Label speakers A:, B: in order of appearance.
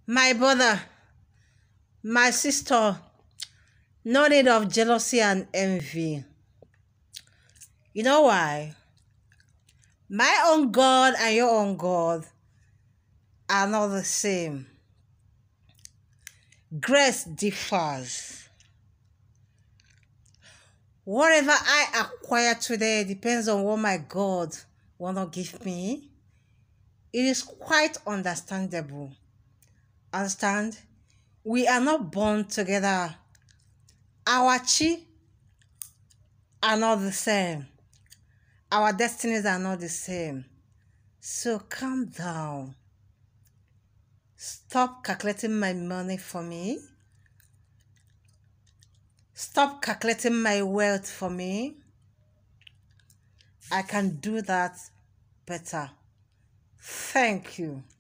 A: My brother, my sister, no need of jealousy and envy. You know why? My own God and your own God are not the same. Grace differs. Whatever I acquire today depends on what my God wanna give me. It is quite understandable. Understand? We are not born together. Our chi are not the same. Our destinies are not the same. So calm down. Stop calculating my money for me. Stop calculating my wealth for me. I can do that better. Thank you.